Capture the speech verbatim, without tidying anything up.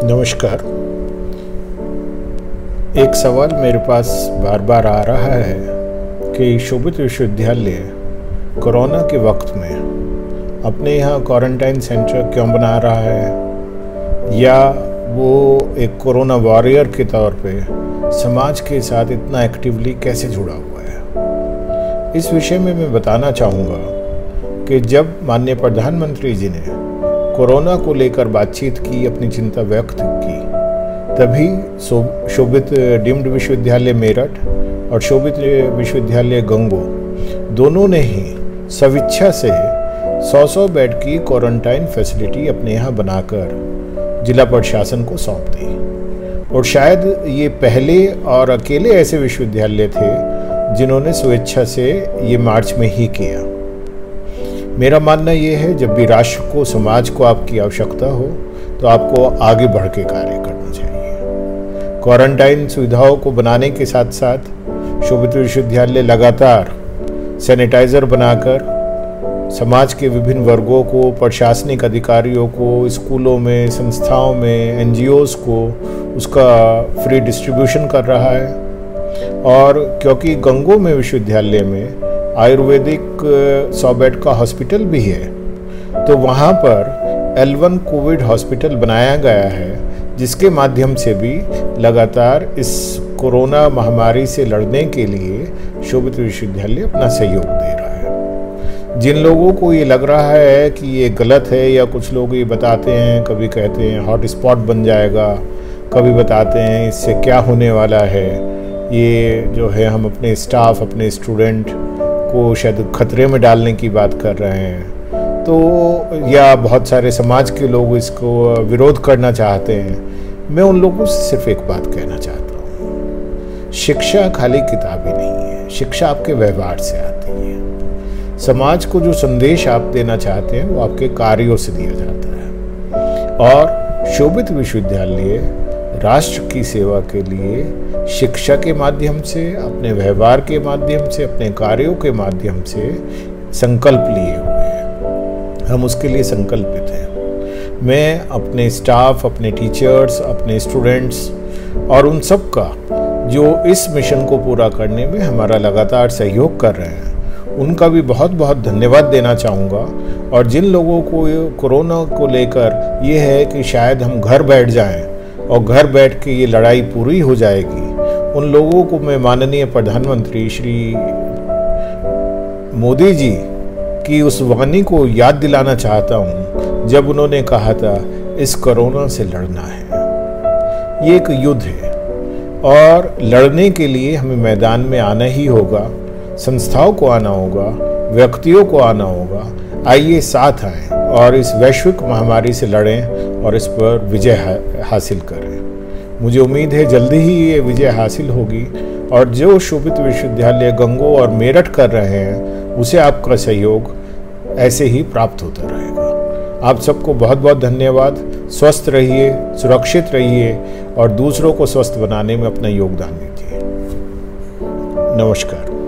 नमस्कार। एक सवाल मेरे पास बार बार आ रहा है कि शोभित विश्वविद्यालय कोरोना के वक्त में अपने यहाँ क्वारंटाइन सेंटर क्यों बना रहा है, या वो एक कोरोना वॉरियर के तौर पे समाज के साथ इतना एक्टिवली कैसे जुड़ा हुआ है। इस विषय में मैं बताना चाहूँगा कि जब माननीय प्रधानमंत्री जी ने कोरोना को लेकर बातचीत की, अपनी चिंता व्यक्त की, तभी शोभित डीम्ड विश्वविद्यालय मेरठ और शोभित विश्वविद्यालय गंगो दोनों ने ही स्वेच्छा से सौ सौ बेड की क्वारंटाइन फैसिलिटी अपने यहाँ बनाकर जिला प्रशासन को सौंप दी। और शायद ये पहले और अकेले ऐसे विश्वविद्यालय थे जिन्होंने स्वेच्छा से ये मार्च में ही किया। मेरा मानना ये है, जब भी राष्ट्र को, समाज को आपकी आवश्यकता हो तो आपको आगे बढ़ के कार्य करना चाहिए। क्वारंटाइन सुविधाओं को बनाने के साथ साथ शोभित विश्वविद्यालय लगातार सैनिटाइज़र बनाकर समाज के विभिन्न वर्गों को, प्रशासनिक अधिकारियों को, स्कूलों में, संस्थाओं में, एनजीओज़ को उसका फ्री डिस्ट्रीब्यूशन कर रहा है। और क्योंकि गंगो में विश्वविद्यालय में आयुर्वेदिक सौ बेड का हॉस्पिटल भी है, तो वहाँ पर एल वन कोविड हॉस्पिटल बनाया गया है, जिसके माध्यम से भी लगातार इस कोरोना महामारी से लड़ने के लिए शोभित विश्वविद्यालय अपना सहयोग दे रहा है। जिन लोगों को ये लग रहा है कि ये गलत है, या कुछ लोग ये बताते हैं, कभी कहते हैं हॉट स्पॉट बन जाएगा, कभी बताते हैं इससे क्या होने वाला है, ये जो है हम अपने स्टाफ, अपने स्टूडेंट को शायद खतरे में डालने की बात कर रहे हैं, तो या बहुत सारे समाज के लोग इसको विरोध करना चाहते हैं। मैं उन लोगों से सिर्फ एक बात कहना चाहता हूँ, शिक्षा खाली किताबी नहीं है, शिक्षा आपके व्यवहार से आती है। समाज को जो संदेश आप देना चाहते हैं वो आपके कार्यों से दिया जाता है। और शोभित विश्वविद्यालय राष्ट्र की सेवा के लिए शिक्षा के माध्यम से, अपने व्यवहार के माध्यम से, अपने कार्यों के माध्यम से संकल्प लिए हुए हैं। हम उसके लिए संकल्पित हैं। मैं अपने स्टाफ, अपने टीचर्स, अपने स्टूडेंट्स और उन सब का जो इस मिशन को पूरा करने में हमारा लगातार सहयोग कर रहे हैं, उनका भी बहुत बहुत धन्यवाद देना चाहूँगा। और जिन लोगों को कोरोना को लेकर ये है कि शायद हम घर बैठ जाएं और घर बैठ के ये लड़ाई पूरी हो जाएगी, उन लोगों को मैं माननीय प्रधानमंत्री श्री मोदी जी की उस वाणी को याद दिलाना चाहता हूँ, जब उन्होंने कहा था इस कोरोना से लड़ना है। ये एक युद्ध है और लड़ने के लिए हमें मैदान में आना ही होगा, संस्थाओं को आना होगा, व्यक्तियों को आना होगा। आइए साथ आएं और इस वैश्विक महामारी से लड़ें और इस पर विजय हा, हासिल करें। मुझे उम्मीद है जल्दी ही ये विजय हासिल होगी, और जो शोभित विश्वविद्यालय गंगो और मेरठ कर रहे हैं उसे आपका सहयोग ऐसे ही प्राप्त होता रहेगा। आप सबको बहुत बहुत धन्यवाद। स्वस्थ रहिए, सुरक्षित रहिए और दूसरों को स्वस्थ बनाने में अपना योगदान दीजिए। नमस्कार।